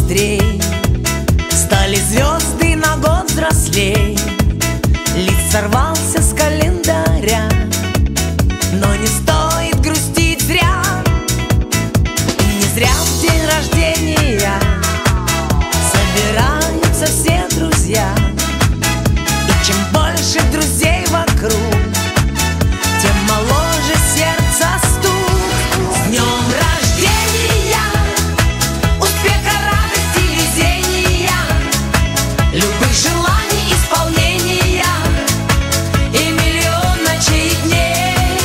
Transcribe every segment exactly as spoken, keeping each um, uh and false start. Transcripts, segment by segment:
быстрей, стали звезды на год взрослей. Лист сорвался с календаря, но не стоит грустить зря. И не зря в день рождения собираются все друзья. И чем больше друзей вокруг, тем моложе сердце стук. С днем рождения, успеха, радости, везения, любых желаний исполнения и миллион ночей и дней.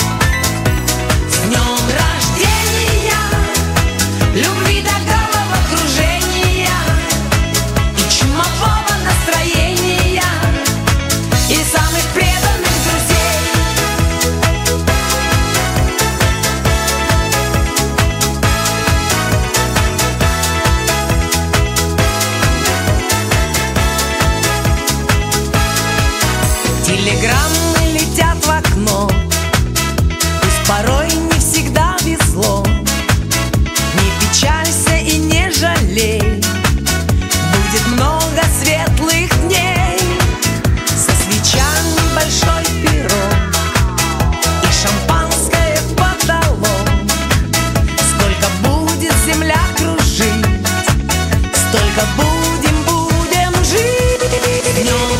С днем рождения, любви до головокружения и чумового настроения и самых преданных друзей. Телеграммы летят в окно, пусть порой не всегда везло. Не печалься и не жалей, будет много светлых дней. Со свечами большой пирог и шампанское в потолок. Сколько будет земля кружить, столько будем, будем жить. С днем